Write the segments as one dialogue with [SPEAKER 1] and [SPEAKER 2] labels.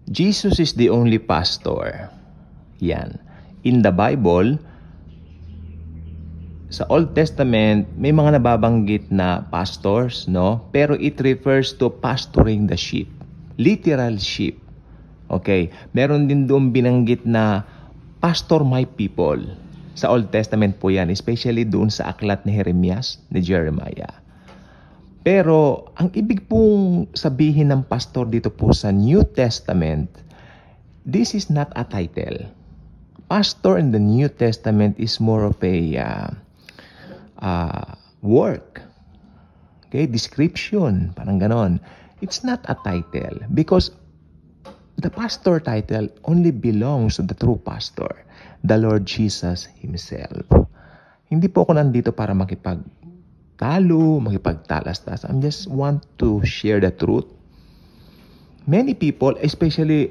[SPEAKER 1] Jesus is the only pastor. Yan. In the Bible, sa Old Testament, may mga nababanggit na pastors, no? Pero it refers to pastoring the sheep. Literal sheep. Okay. Meron din doon binanggit na pastor my people. Sa Old Testament po yan, especially doon sa aklat ni Jeremias, ni Jeremiah. Pero, ang ibig pong sabihin ng pastor dito po sa New Testament, this is not a title. Pastor in the New Testament is more of a work. Okay, description, parang ganon. It's not a title because the pastor title only belongs to the true pastor, the Lord Jesus Himself. Hindi po ako nandito para makipagtalo, makipagtalastas. I just want to share the truth. Many people, especially,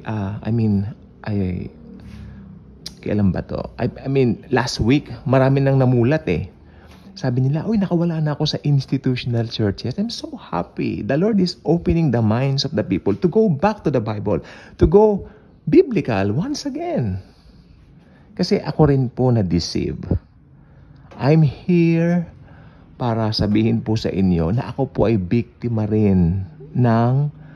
[SPEAKER 1] kailan ba to? Last week, marami nang namulat eh. Sabi nila, nakawala na ako sa institutional churches. I'm so happy. The Lord is opening the minds of the people to go back to the Bible, to go biblical once again. Kasi ako rin po na-deceive. I'm here para sabihin po sa inyo na ako po ay biktima rin ng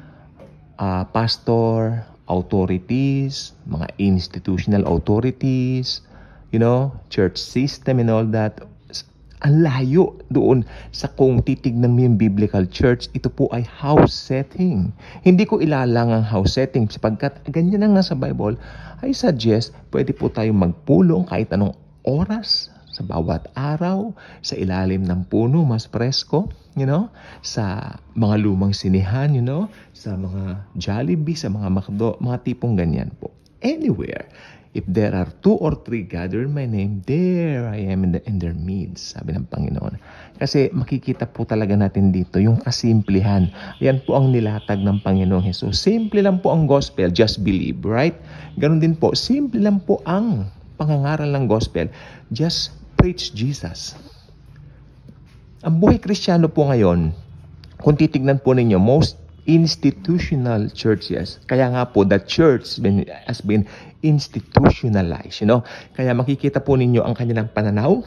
[SPEAKER 1] pastor, authorities, mga institutional authorities, church system and all that. Ang layo doon sa kung titignan mo yung biblical church, ito po ay house setting. Hindi ko ilalang ang house setting sapagkat ganyan lang sa Bible. I suggest, pwede po tayong magpulong kahit anong oras sa bawat araw, sa ilalim ng puno, mas presko, sa mga lumang sinihan, sa mga Jollibee, sa mga McDo, mga tipong ganyan po. Anywhere. If there are 2 or 3 gathered in my name, there I am in their midst, sabi ng Panginoon. Kasi makikita po talaga natin dito yung kasimplihan. Yan po ang nilatag ng Panginoong Hesus. Simple lang po ang gospel, just believe, right? Ganon din po, simple lang po ang pangangaral ng gospel, just preach Jesus. Ang buhay Kristiyano po ngayon, kung titignan po ninyo, most institutional churches. Kaya nga po, the church has been institutionalized. Kaya makikita po ninyo ang kanilang pananaw,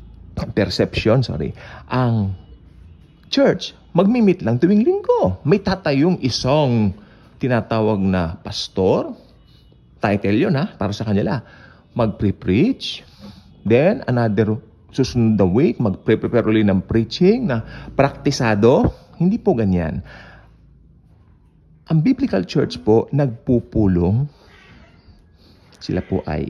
[SPEAKER 1] ang church, magmi-meet lang tuwing linggo. May tatayong isang tinatawag na pastor, title yun para sa kanila, mag-preach, then another susunod na week, mag-prepare ulit ng preaching na praktisado. Hindi po ganyan. Ang biblical church po, nagpupulong. Sila po ay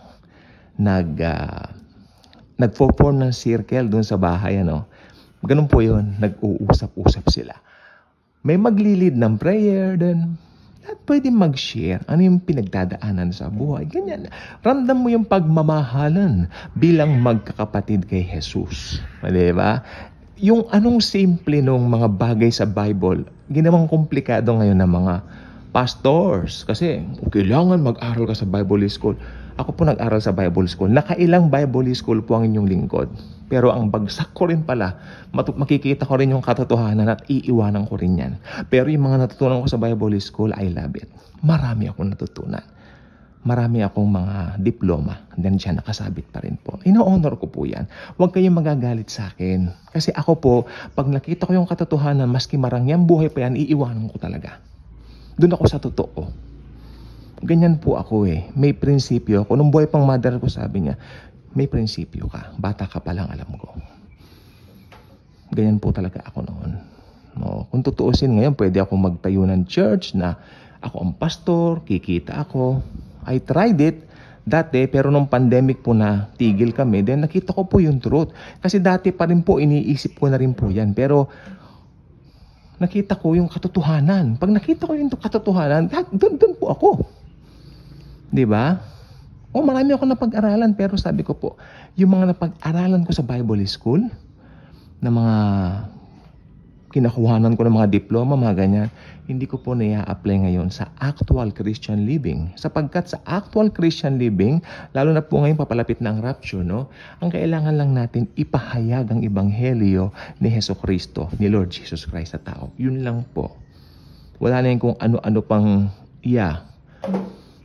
[SPEAKER 1] nag-form ng circle doon sa bahay. Ganun po yun, nag-uusap-usap sila. May maglilid ng prayer, then at pwede mag-share ano yung pinagdadaanan sa buhay. Ganyan. Ramdam mo yung pagmamahalan bilang magkakapatid kay Jesus. Diba? Yung anong simple nung mga bagay sa Bible, ginawang komplikado ngayon ng mga pastors. Kasi kailangan mag-aral ka sa Bible school. Ako po nag-aral sa Bible school. Nakailang Bible school po ang inyong lingkod. Pero ang bagsak ko rin pala, makikita ko rin yung katotohanan at iiwanan ko rin yan. Pero yung mga natutunan ko sa Bible school, I love it. Marami akong natutunan. Marami akong mga diploma. Then dyan nakasabit pa rin po. Ino-honor ko po yan. Huwag kayong magagalit sa akin. Kasi ako po, pag nakita ko yung katotohanan, maski marangyang buhay pa yan, iiwanan ko talaga. Doon ako sa totoo. Ganyan po ako May prinsipyo ako. Nung buhay pang mother ko, sabi niya, may prinsipyo ka. Bata ka pa lang, alam ko. Ganyan po talaga ako noon. Kung tutuusin ngayon, pwede ako magtayo ng church na ako ang pastor, kikita ako. I tried it dati, pero nung pandemic po na tigil kami, then nakita ko po yung truth. Kasi dati pa rin po, iniisip ko na rin po yan. Pero nakita ko yung katotohanan. Pag nakita ko yung katotohanan, doon po ako. Diba? Marami ako napag-aralan, pero sabi ko po, yung mga napag-aralan ko sa Bible school, na mga kinakuhanan ko ng mga diploma, mga ganyan, hindi ko po na-apply ngayon sa actual Christian living. Sapagkat sa actual Christian living, lalo na po ngayon papalapit na ang rapture, ang kailangan lang natin ipahayag ang ebanghelyo ni Jesucristo, ni Lord Jesus Christ sa tao. Yun lang po. Wala na yung kung ano-ano pang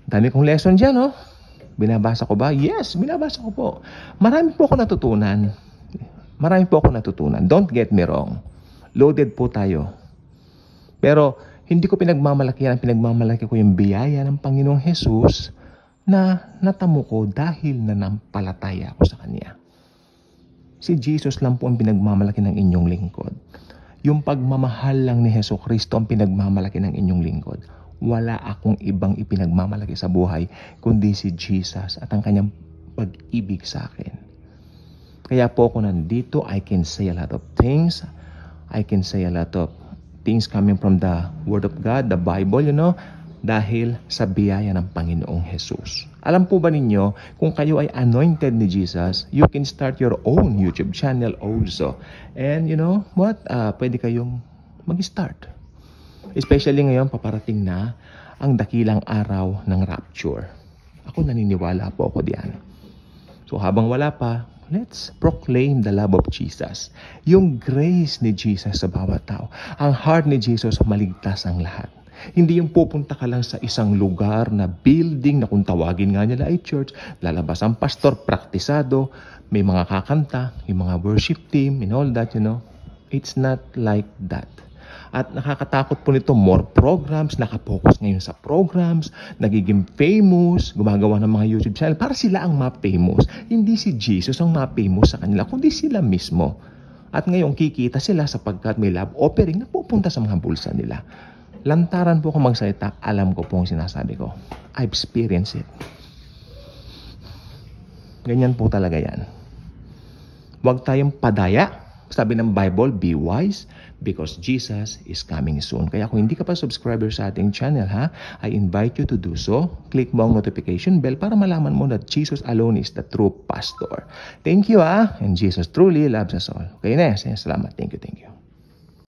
[SPEAKER 1] Dami kong lesson dyan, no? Binabasa ko ba? Yes, binabasa ko po. Marami po ako natutunan. Don't get me wrong. Loaded po tayo. Pero hindi ko pinagmamalaki yan. Pinagmamalaki ko yung biyaya ng Panginoong Jesus na natamo ko dahil nanampalataya ako sa Kanya. Si Jesus lang po ang pinagmamalaki ng inyong lingkod. Yung pagmamahal lang ni Hesus Kristo ang pinagmamalaki ng inyong lingkod. Wala akong ibang ipinagmamalaki sa buhay kundi si Jesus at ang Kanyang pag-ibig sa akin. Kaya po ako nandito, I can say a lot of things. I can say a lot of things coming from the Word of God, the Bible, dahil sa biyaya ng Panginoong Jesus. Alam po ba ninyo, kung kayo ay anointed ni Jesus, you can start your own YouTube channel also. And you know what? Pwede kayong mag-start. Especially ngayon, paparating na ang dakilang araw ng rapture. Ako naniniwala po ako diyan. So habang wala pa, let's proclaim the love of Jesus. Yung grace ni Jesus sa bawat tao. Ang heart ni Jesus, maligtas ang lahat. Hindi yung pupunta ka lang sa isang lugar na building na kung tawagin nga nila ay church, lalabas ang pastor, praktisado, may mga kakanta, yung mga worship team, and all that, It's not like that. At nakakatakot po nito, more programs, nakapokus ngayon sa programs, nagiging famous, gumagawa ng mga YouTube channel para sila ang ma-famous. Hindi si Jesus ang ma-famous sa kanila, kundi sila mismo. At ngayon kikita sila sapagkat may love offering na pupunta sa mga bulsa nila. Lantaran po ako magsalita, alam ko po ang sinasabi ko. I've experienced it. Ganyan po talaga yan. Huwag tayong padaya. Sabi ng Bible, be wise because Jesus is coming soon. Kaya kung hindi ka pa subscriber sa ating channel, I invite you to do so. Click mo ang notification bell para malaman mo that Jesus alone is the true pastor. Thank you, and Jesus truly loves us all. Okay na, salamat. Thank you.